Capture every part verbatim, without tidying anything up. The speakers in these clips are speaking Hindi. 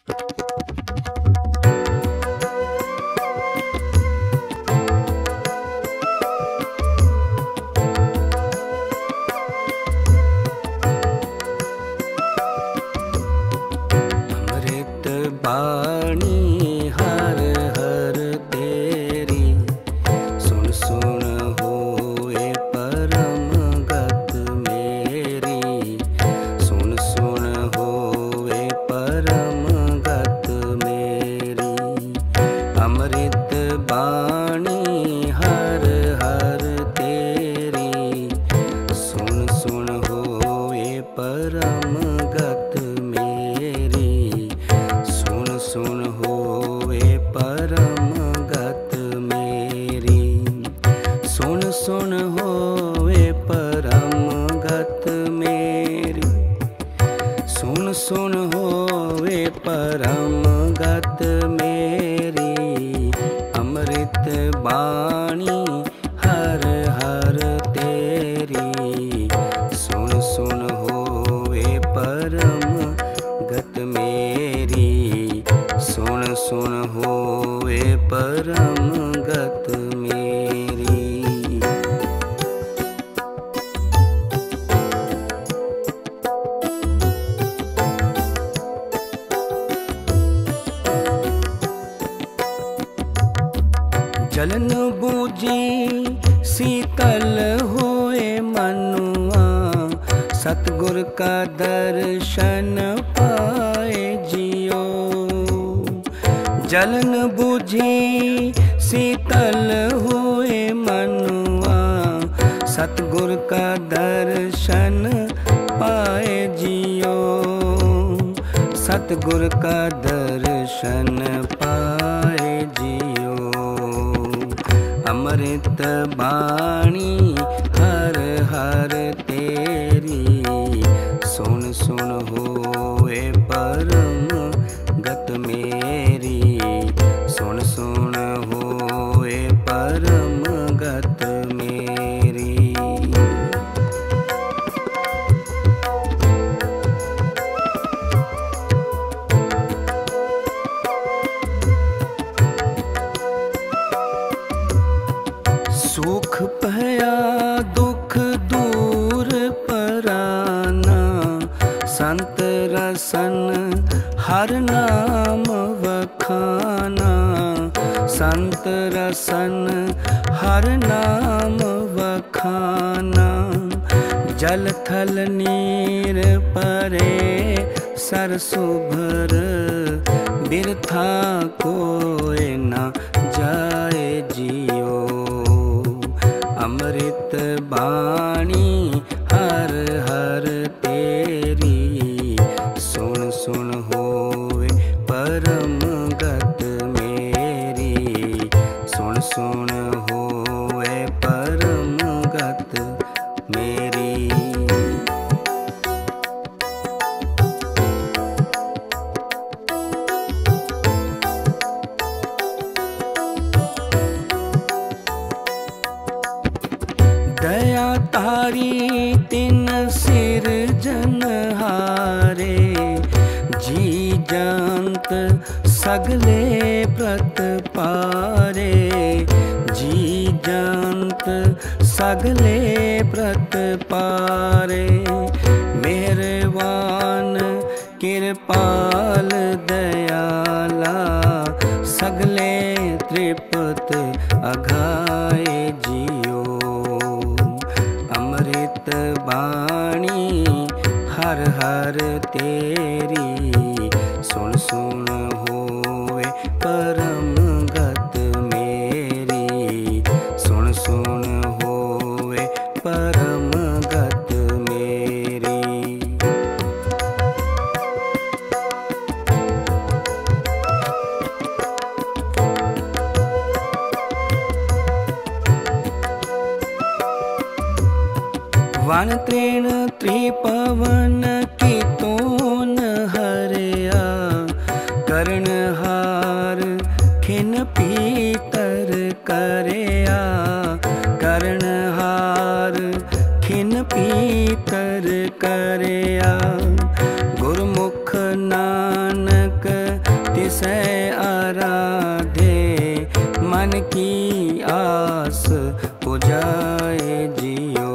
बाणी हर हर तेरी, सुन सुन होए परम गत मेरी, सुन सुन होए परम गत मेरी। अमृत बाणी हर हर तेरी, सुन सुन होए परम गत मेरी, सुन होए परम गत मेरी। सुन सुन होए परम गत मेरी, सुन सुन होए परम गत मेरी। अमृत बाणी हर हर तेरी, सुन सुन होए परम गत मेरी, सुन सुन होए परम गत मेरी। जलन बूझी शीतल होए मनुआ, सतगुर का दर्शन पाए जियो। जलन बूझी शीतल होए मनुआ, सतगुर का दर्शन पाए जियो। सतगुर का दर्शन पाए जियो। अमृत बाणी हर हर तेरी, सुन सुन होए परम गत मेरी, सुन सुन होए परम गत मेरी। सुख पया दुख दूर पराना, संत रसन हर नाम वखाना। संत रसन हर नाम वखाना। जल थल नीर परे सरसुभर, बिरथा कोय न जाए जियो। अमृत बाणी हर हर तेरी, सुन सुन होए परम गत मेरी, सुन सुन होए परम गत मेरी। दया तारी तिन सिर जनहारे, जी जंत सगले प्रत पारे। जी जंत सगले प्रत पारे। मेहरबान कृपाल दयाला, सगले तृप्त अघाए जियो। अमृत बाणी हर हर तेरी, सुन सुन होए परम गत मेरी, सुन सुन होए परम गत मेरी। वन तृण त्रिपवन की तोन हरया, कर्णहार खिन पीतर करया। कर्णहार खिन पीतर करया। गुरमुख नानक सै आराधे, मन की आस पुजाए जियो।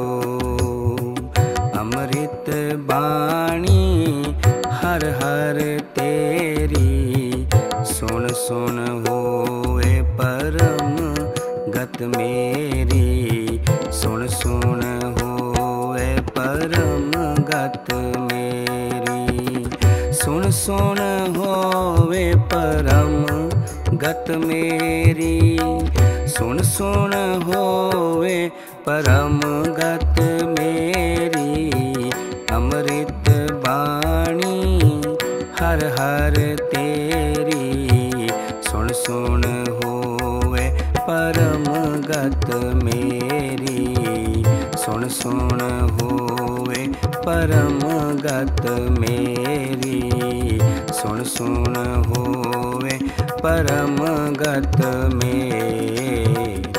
अमृत बाणी हर हर तेरी, सुन सुन होए परम गत मेरी। सुन सुन होए परम गत मेरी। सुन सुन होवे परम गत मेरी। सुन सुन होवे परम गत मेरी। अमृत बाणी हर हर तेरी, सुन सुन होवे परम गत मेरी। सुन सुन होवे परम गत मेरी। सुन सुन होवे परम गत मेरी।